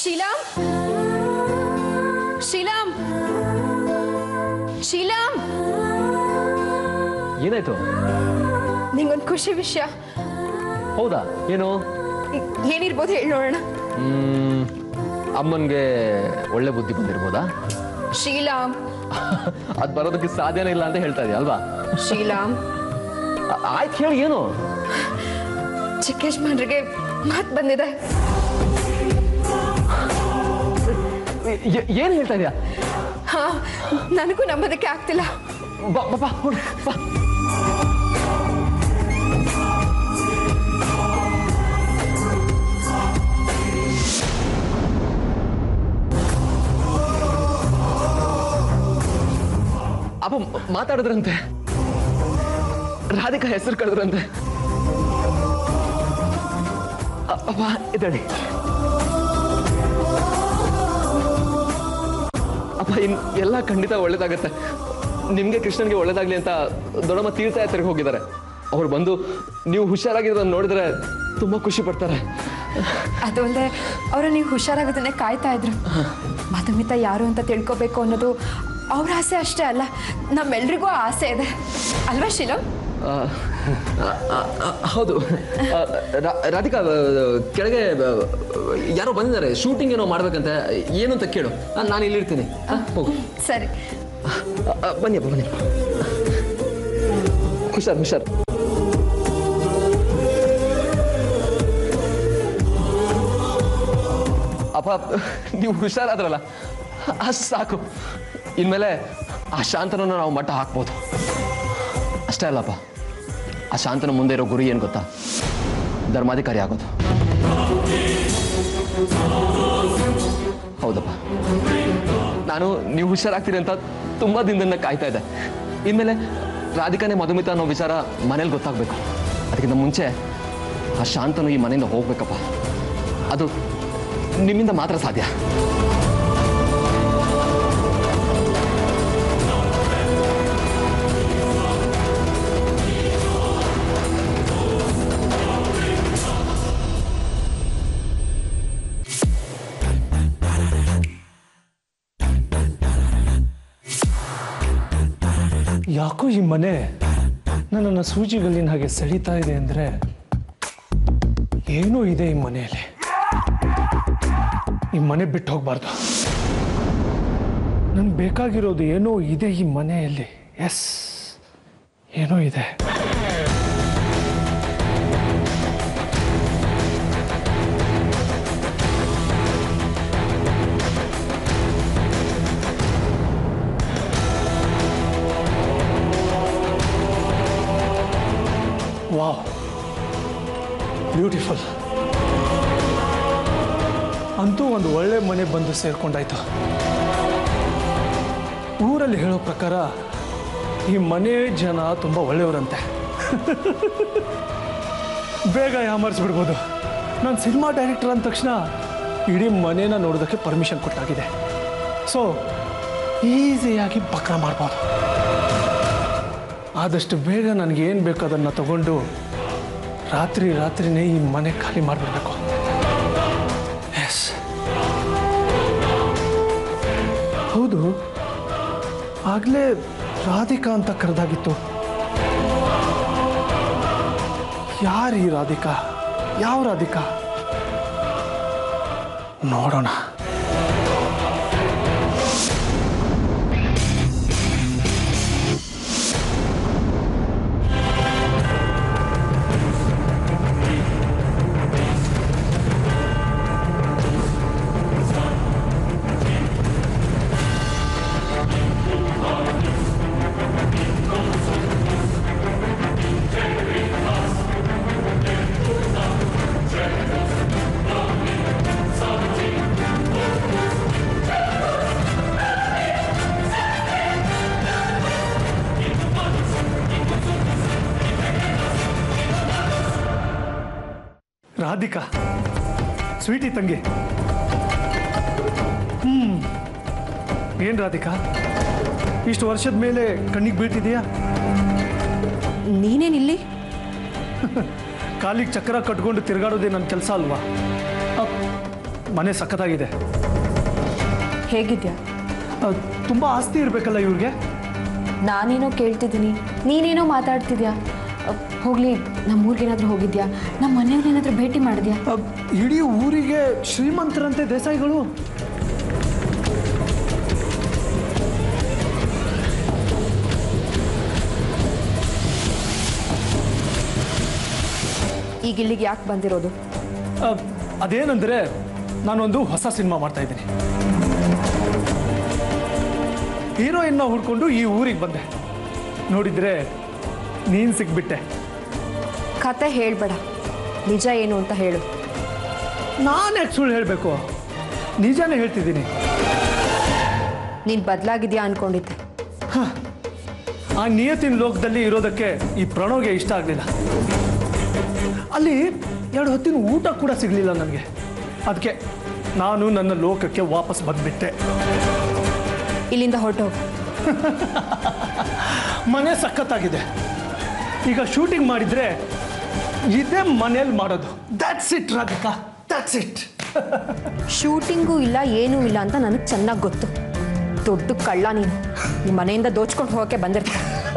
शीलाम शीलाम शीलाम ಏನಾಯ್ತು? ನಿಂಗೊಂದು ಖುಷಿ ವಿಷಯ. ಹೌದಾ? ಏನು? ಏನಿರ್ಬೋದು ಹೇಳಿ ನೋಡೋಣ. ಅಮ್ಮನ್ಗೆ ಒಳ್ಳೆ ಬುದ್ಧಿ ಬಂದಿರ್ಬೋದಾ? ಶ್ರೀಲಾಮ್ ಅದ್ ಬರೋದಕ್ಕೆ ಸಾಧ್ಯನೇ ಇಲ್ಲ ಅಂತ ಹೇಳ್ತಾ ಇದೆಯಾ ಅಲ್ವಾ? ಶ್ರೀಲಾಮ್ ಆಯ್ತು ಹೇಳಿ, ಏನು? ಚಿಕ್ಕ ಯಜಮಾನ್ರಿಗೆ ಮಾತು ಬಂದಿದೆ. ಏನ್ ಹೇಳ್ತಾ ಇದೆಯಾ? ಹಾ, ನನಗೂ ನಂಬೋದಕ್ಕೆ ಆಗ್ತಿಲ್ಲ. ಬಾ ಬಾ ಬಾ. ಅಪ್ಪ ಮಾತಾಡಿದ್ರಂತೆ, ರಾಧಿಕಾ ಹೆಸರು ಕಳೆದ್ರಂತೆ. ಅಪ್ಪ ಇದ್ದಾಳೆ. ಅಪ್ಪ ಎಲ್ಲ ಖಂಡಿತ ಒಳ್ಳೇದಾಗತ್ತೆ. ನಿಮ್ಗೆ ಕೃಷ್ಣನ್ಗೆ ಒಳ್ಳೇದಾಗ್ಲಿ ಅಂತ ದೊಡ್ಡಮ್ಮ ತೀರ್ಥಯಾತ್ರೆಗೆ ಹೋಗಿದ್ದಾರೆ. ಅವ್ರು ಬಂದು ನೀವು ಹುಷಾರಾಗಿರೋದನ್ನ ನೋಡಿದ್ರೆ ತುಂಬಾ ಖುಷಿ ಪಡ್ತಾರೆ. ಅದು ಅಲ್ಲದೆ ಅವರು ನೀವು ಹುಷಾರಾಗೋದನ್ನೇ ಕಾಯ್ತಾ ಇದ್ರು. ಮಧುಮಿತಾ ಯಾರು ಅಂತ ತಿಳ್ಕೊಬೇಕು ಅನ್ನೋದು ಅವ್ರ ಆಸೆ ಅಷ್ಟೇ ಅಲ್ಲ, ನಮ್ಮೆಲ್ರಿಗೂ ಆಸೆ ಇದೆ ಅಲ್ವಾ ಶೀಲಂ? ಹೌದು. ರಾಧಿಕಾ, ಕೆಳಗೆ ಯಾರೋ ಬಂದಿದ್ದಾರೆ, ಶೂಟಿಂಗ್ ಏನೋ ಮಾಡ್ಬೇಕಂತ. ಏನು ಅಂತ ಕೇಳು, ನಾನು ಇಲ್ಲಿರ್ತೀನಿ. ಹೋಗು. ಸರಿ, ಬನ್ನಿಯಪ್ಪ ಬನ್ನಿ. ಹುಷಾರ್ ಹುಷಾರ್. ಅಪ್ಪ ನೀವು ಹುಷಾರಾದ್ರಲ್ಲ ಅಷ್ಟು ಸಾಕು. ಇನ್ಮೇಲೆ ಆ ಶಾಂತನನ್ನು ನಾವು ಮಟ್ಟ ಹಾಕ್ಬೋದು. ಅಷ್ಟೇ ಅಲ್ಲಪ್ಪ, ಆ ಶಾಂತನ ಮುಂದೆ ಇರೋ ಗುರಿ ಏನು ಗೊತ್ತಾ? ಧರ್ಮಾಧಿಕಾರಿ ಆಗೋದು. ಹೌದಪ್ಪ, ನಾನು ನೀವು ಹುಷಾರಾಗ್ತೀರಿ ಅಂತ ತುಂಬಾ ದಿನದಿಂದ ಕಾಯ್ತಾ ಇದ್ದೆ. ಇನ್ಮೇಲೆ ರಾಧಿಕಾನೇ ಮಧುಮಿತಾ ಅನ್ನೋ ವಿಚಾರ ಮನೇಲಿ ಗೊತ್ತಾಗಬೇಕು. ಅದಕ್ಕಿಂತ ಮುಂಚೆ ಆ ಶಾಂತನು ಈ ಮನೆಯಿಂದ ಹೋಗ್ಬೇಕಪ್ಪ. ಅದು ನಿಮ್ಮಿಂದ ಮಾತ್ರ ಸಾಧ್ಯ. ಯಾಕೋ ಈ ಮನೆ ನನ್ನನ್ನು ಸೂಜಿಗಲ್ಲಿನ ಹಾಗೆ ಸೆಳೀತಾ ಇದೆ ಅಂದರೆ ಏನೋ ಇದೆ ಈ ಮನೆಯಲ್ಲಿ. ಈ ಮನೆ ಬಿಟ್ಟು ಹೋಗ್ಬಾರ್ದು. ನನ್ಗೆ ಬೇಕಾಗಿರೋದು ಏನೋ ಇದೆ ಈ ಮನೆಯಲ್ಲಿ. ಎಸ್, ಏನೋ ಇದೆ. Wow, beautiful. ಅಂತೂ ಒಂದು ಒಳ್ಳೆ ಮನೆ ಬಂದು ಸೇರ್ಕೊಂಡಾಯ್ತು. ಊರಲ್ಲಿ ಹೇಳೋ ಪ್ರಕಾರ ಈ ಮನೆ ಜನ ತುಂಬ ಒಳ್ಳೆಯವರಂತೆ. ಬೇಗ ಯಾಮರ್ಸ್ಬಿಡ್ಬೋದು. ನಾನು ಸಿನಿಮಾ ಡೈರೆಕ್ಟರ್ ಅಂದ ತಕ್ಷಣ ಇಡೀ ಮನೇನ ನೋಡೋದಕ್ಕೆ ಪರ್ಮಿಷನ್ ಕೊಟ್ಟಾಗಿದೆ. ಸೊ ಈಸಿಯಾಗಿ ಬಕ್ರ ಮಾಡ್ಬೋದು. ಆದಷ್ಟು ಬೇಗ ನನಗೇನು ಬೇಕು ಅದನ್ನು ತಗೊಂಡು ರಾತ್ರಿನೇ ಈ ಮನೆ ಖಾಲಿ ಮಾಡಿಬಿಡ್ಬೇಕು. ಎಸ್, ಹೌದು, ಆಗಲೇ ರಾಧಿಕಾ ಅಂತ ಕರೆದಾಗಿತ್ತು. ಯಾರು ಈ ರಾಧಿಕಾ? ಯಾವ ರಾಧಿಕಾ? ನೋಡೋಣ. ರಾಧಿಕಾ, ಸ್ವೀಟಿ ತಂಗಿ. ಏನ್ ರಾಧಿಕಾ, ಇಷ್ಟು ವರ್ಷದ ಮೇಲೆ ಕಣ್ಣಿಗೆ ಬೀಳ್ತಿದೆಯಾ? ನೀನೇನಿಲ್ಲಿ? ಕಾಲಿಗೆ ಚಕ್ರ ಕಟ್ಕೊಂಡು ತಿರುಗಾಡೋದೇ ನನ್ನ ಕೆಲಸ ಅಲ್ವಾ? ಮನೆ ಸಖತ್ತಾಗಿದೆ. ಹೇಗಿದ್ಯಾ? ತುಂಬ ಆಸ್ತಿ ಇರಬೇಕಲ್ಲ ಇವ್ರಿಗೆ. ನಾನೇನೋ ಕೇಳ್ತಿದ್ದೀನಿ, ನೀನೇನೋ ಮಾತಾಡ್ತಿದ್ಯಾ. ಹೋಗ್ಲಿ, ನಮ್ಮೂರಿಗೇನಾದರೂ ಹೋಗಿದ್ಯಾ? ನಮ್ಮ ಮನೆಯವ್ರನ್ನೇನಾದರೂ ಭೇಟಿ ಮಾಡಿದ್ಯಾ? ಇಡೀ ಊರಿಗೆ ಶ್ರೀಮಂತರಂತೆ ದೇಸಾಯಿಗಳು. ಈಗ ಇಲ್ಲಿಗೆ ಯಾಕೆ ಬಂದಿರೋದು? ಅದೇನಂದರೆ ನಾನೊಂದು ಹೊಸ ಸಿನಿಮಾ ಮಾಡ್ತಾ ಇದ್ದೀನಿ. ಹೀರೋಯಿನ್ನ ಹುಡ್ಕೊಂಡು ಈ ಊರಿಗೆ ಬಂದೆ. ನೋಡಿದ್ರೆ ನೀನು ಸಿಕ್ಬಿಟ್ಟೆ. ಕತೆ ಹೇಳಬೇಡ, ನಿಜ ಏನು ಅಂತ ಹೇಳು. ನಾನು ಯಾಕೆ ಸುಳ್ಳು ಹೇಳಬೇಕು? ನಿಜಾನೇ ಹೇಳ್ತಿದ್ದೀನಿ. ನೀನು ಬದಲಾಗಿದ್ಯಾ ಅನ್ಕೊಂಡಿದ್ದೆ. ಆ ನಿಯತಿನ ಲೋಕದಲ್ಲಿ ಇರೋದಕ್ಕೆ ಈ ಪ್ರಣವ್ಗೆ ಇಷ್ಟ ಆಗಲಿಲ್ಲ. ಅಲ್ಲಿ 2 ಹೊತ್ತಿನ ಊಟ ಕೂಡ ಸಿಗಲಿಲ್ಲ ನನಗೆ. ಅದಕ್ಕೆ ನಾನು ನನ್ನ ಲೋಕಕ್ಕೆ ವಾಪಸ್ ಬಂದ್ಬಿಟ್ಟೆ. ಇಲ್ಲಿಂದ ಹೊರಟೋಗು. ಮನೆ ಸಖತ್ತಾಗಿದೆ. ಈಗ ಶೂಟಿಂಗ್ ಮಾಡಿದ್ರೆ ಇದೇ ಮನೇಲಿ ಮಾಡೋದು. That's it Radhika, that's it. ಶೂಟಿಂಗೂ ಇಲ್ಲ, ಏನೂ ಇಲ್ಲ ಅಂತ ನನಗೆ ಚೆನ್ನಾಗಿ ಗೊತ್ತು. ದೊಡ್ಡ ಕಳ್ಳ ನೀನು. ನಿಮ್ಮ ಮನೆಯಿಂದ ದೋಚ್ಕೊಂಡು ಹೋಗೋಕ್ಕೆ ಬಂದಿರ್ತೀಯ.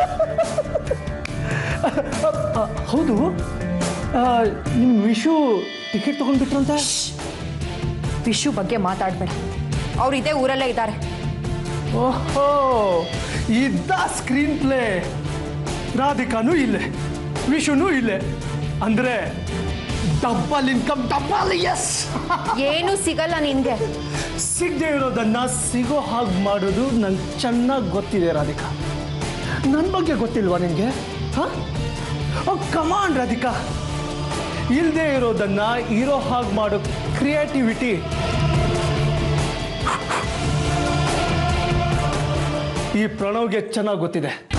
ಹೌದು, ನಿಮ್ಮ ವಿಶು ಟಿಕೆಟ್ ತೊಗೊಂಡ್ಬಿಟ್ರಂತ. ವಿಶು ಬಗ್ಗೆ ಮಾತಾಡಬೇಡ. ಅವ್ರು ಇದೇ ಊರಲ್ಲೇ ಇದ್ದಾರೆ. ಓಹೋ, ಇದ್ದ ಸ್ಕ್ರೀನ್ ಪ್ಲೇ. ರಾಧಿಕಾನೂ ಇಲ್ಲೇ, ವಿಶುನೂ ಇಲ್ಲೇ. ಅಂದರೆ ಡಬಲ್ ಇನ್ಕಮ್, ಡಬಲ್. ಎಸ್. ಏನೂ ಸಿಗಲ್ಲ ನಿನಗೆ. ಸಿಗದೆ ಇರೋದನ್ನ ಸಿಗೋ ಹಾಗೆ ಮಾಡೋದು ನಂಗೆ ಚೆನ್ನಾಗಿ ಗೊತ್ತಿದೆ ರಾಧಿಕಾ. ನನ್ನ ಬಗ್ಗೆ ಗೊತ್ತಿಲ್ವಾ ನಿನಗೆ? ಹಾಂ, ಕಮಾನ್ ರಾಧಿಕಾ. ಇಲ್ಲದೆ ಇರೋದನ್ನ ಇರೋ ಹಾಗೆ ಮಾಡೋ ಕ್ರಿಯೇಟಿವಿಟಿ ಈ ಪ್ರಣವ್ಗೆ ಚೆನ್ನಾಗಿ ಗೊತ್ತಿದೆ.